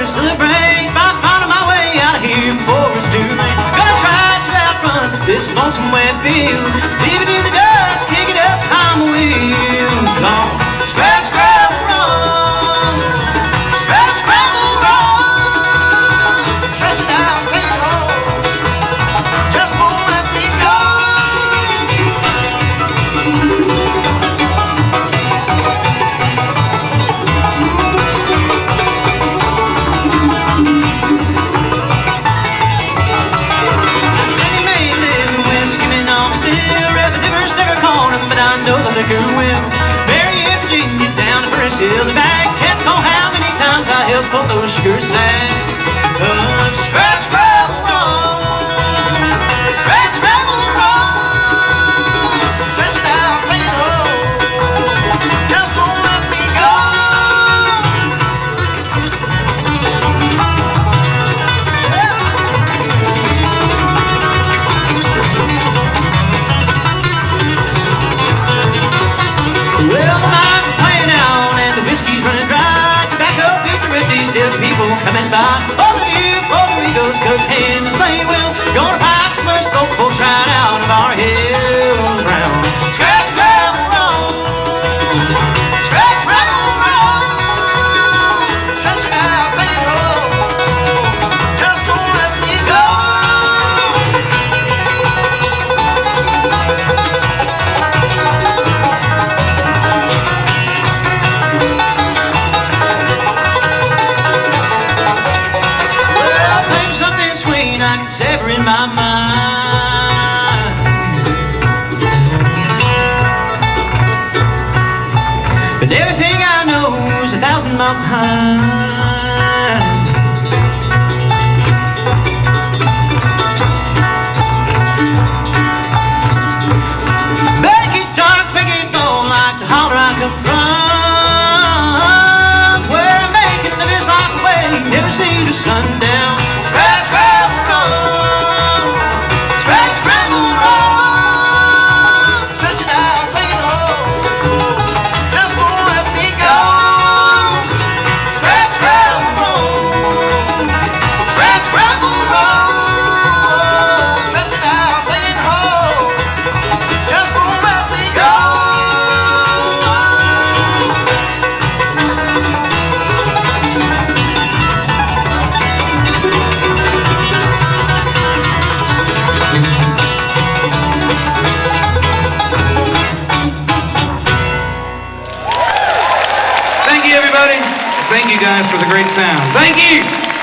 to celebrate by finding my way out of here before it's too late. Gonna try to outrun this lonesome wet field, leave it in the dust, kick it up, climb the wheels on. Scratch, gravel, run. Scratch, gravel, run. Stretch it out, take it home. Just won't let me go. But I know the liquor will. Mary and Virginia down to First Hill and back. Can't know how many times I helped pull those sugar sacks. Scratch, gravel, run. Scratch, gravel, run. Stretch it out, take it home. Just won't let me go. Well, the mine's playing out and the whiskey's running dry. Tobacco, picture, empty, still people coming by. All of you Puerto Ricos, cause hands they will. Gonna buy some of smoke folks right out of our hills round. Scratch, gravel, run. Scratch, gravel, run. Stretch it out, take it home. Just don't let me go. I could sever in my mind. But everything I know is 1,000 miles behind. Make it dark, make it dull, like the holler I come from. Where I'm making of this life away, never see the sun down. Scratch, gravel, run. Scratch, gravel, run. Stretch it out, take it home. Just won't let me go. Scratch, gravel, run. Scratch, gravel, run. Stretch it out, take it home. Just won't let me go. Thank you, everybody. Thank you guys for the great sound. Thank you.